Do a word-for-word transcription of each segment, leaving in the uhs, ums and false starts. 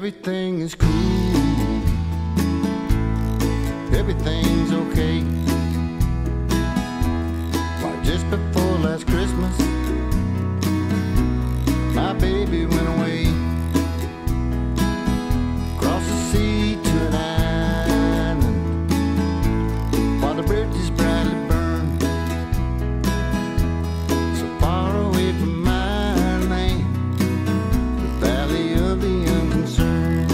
everything is cool, everything's okay. Why, just before last Christmas, my baby went away across the sea to an island while the bridges brightly burn, so far away from my land, the valley of the unconcerned.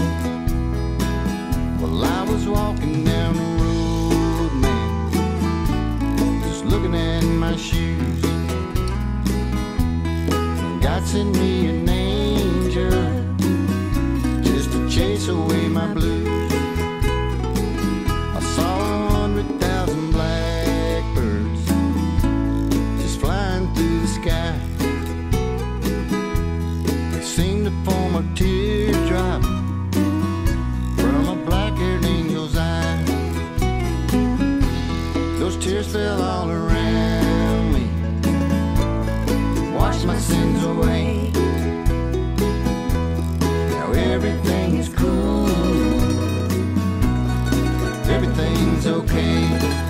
Well, I was walking down the road, man, just looking at my shoes. God sent me an angel just to chase away my blues. I saw a hundred thousand blackbirds just flying through the sky. They seemed to form a teardrop from a black-haired angel's eye. Those tears fell all around me, washed my sins away. Now everything is cool, everything's okay.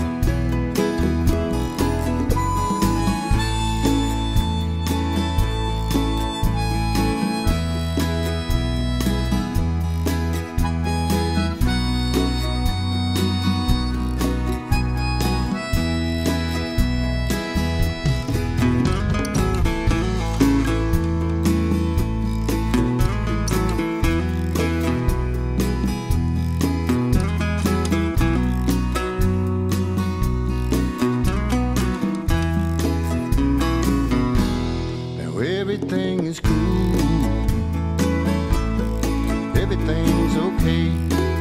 Everything is cool, everything's okay.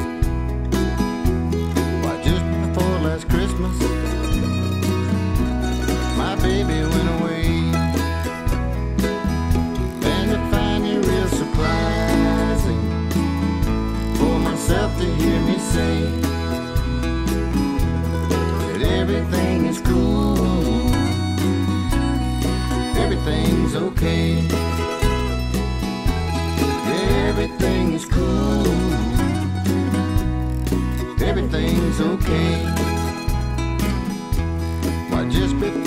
Why, just before last Christmas, my baby went away. And I find it real surprising for myself to hear me say that everything is cool, everything's okay. Everything is cool, everything's okay. Why, just before